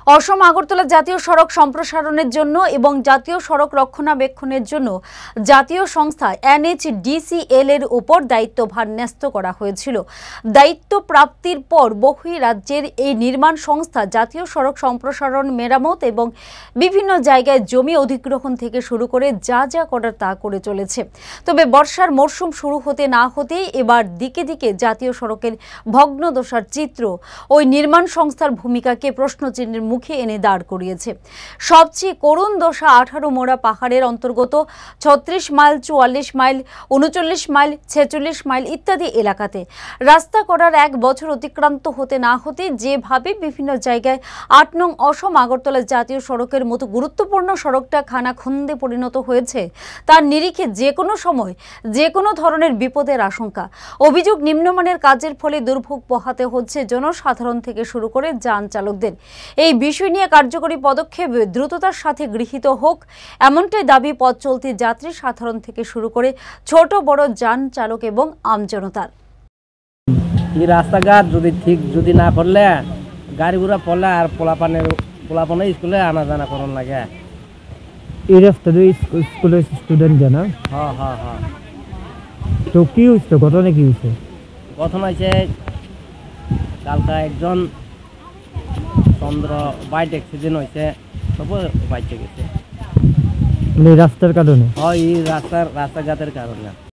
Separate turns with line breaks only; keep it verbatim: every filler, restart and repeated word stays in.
অসম আগরতলা জাতীয় সড়ক সম্প্রসারণের জন্য এবং জাতীয় সড়ক রক্ষণাবেক্ষণের জন্য জাতীয় সংস্থা এনএইচডিসিএল এর উপর দায়িত্বভার ন্যস্ত করা হয়েছিল। দায়িত্ব প্রাপ্তির পর বহু রাজ্যের এই নির্মাণ সংস্থা জাতীয় সড়ক সম্প্রসারণ, মেরামত এবং বিভিন্ন জায়গায় জমি অধিগ্রহণ থেকে শুরু করে যা যা করার তা করে চলেছে। তবে বর্ষার মরশুম শুরু হতে না হতেই এবার দিকে দিকে জাতীয় সড়কের ভগ্নদশার চিত্র ওই নির্মাণ সংস্থার ভূমিকাকে প্রশ্নচিহ্নের মুখে এনে দাঁড় করিয়েছে। সবচেয়ে করুণ দশা আঠারো মোড়া পাহাড়ের অন্তর্গত ছত্রিশ মাইল, চুয়াল্লিশ মাইল, উনচল্লিশ মাইল, ছেচল্লিশ মাইল ইত্যাদি এলাকাতে রাস্তা করার এক বছর অতিক্রান্ত হতে না হতে যেভাবে বিভিন্ন জায়গায় আট নং অসম আগরতলা জাতীয় সড়কের মতো গুরুত্বপূর্ণ সড়কটা খানাখন্দে পরিণত হয়েছে, তার নিরিখে যে কোনো সময় যে কোনো ধরনের বিপদের আশঙ্কা। অভিযোগ, নিম্নমানের কাজের ফলে দুর্ভোগ পোহাতে হচ্ছে জনসাধারণ থেকে শুরু করে যান চালকদের। এই বিষয় নিয়ে কার্যকরী পদক্ষেপ দ্রুততার সাথে গৃহীত হোক, এমনটাই দাবি পথ চলতি যাত্রী সাধারণ থেকে শুরু করে ছোট বড় যান চালক এবং আমজনতার।
এই রাস্তাঘাট যদি ঠিক যদি না করলে গাড়ি ঘোড়া পড়লে আর পোলাপানের পোলাপানে স্কুলে আনা জানা করন লাগে।
এই রাস্তা স্কুলের স্টুডেন্ট জানা।
হ্যাঁ হ্যাঁ হ্যাঁ
তো কি হচ্ছে, ঘটনা কি হচ্ছে?
ঘটনা হয়েছে কালকা একজন চন্দ্র বাইক অ্যাক্সিডেন্ট হয়েছে, তবু বাইচে গেছে।
রাস্তার কারণে?
হয় এই রাস্তার রাস্তাঘাটের কারণে।